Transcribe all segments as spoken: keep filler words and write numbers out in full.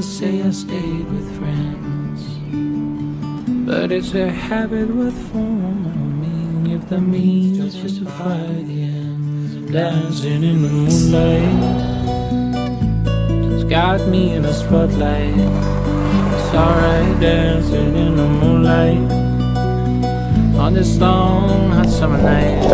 say I stayed with friends, but it's a habit with forming if the means justify the ends. Dancing in the moonlight, it's got me in a spotlight. It's alright dancing in the moonlight on this long hot summer night.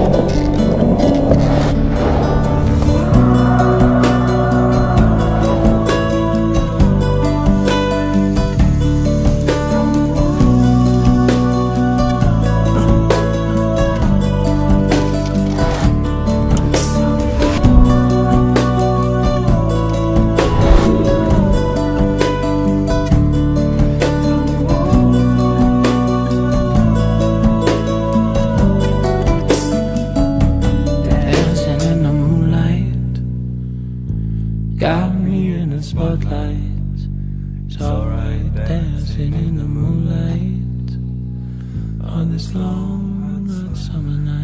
Got me in the spotlight. It's alright dancing in the moonlight on this long hot summer night.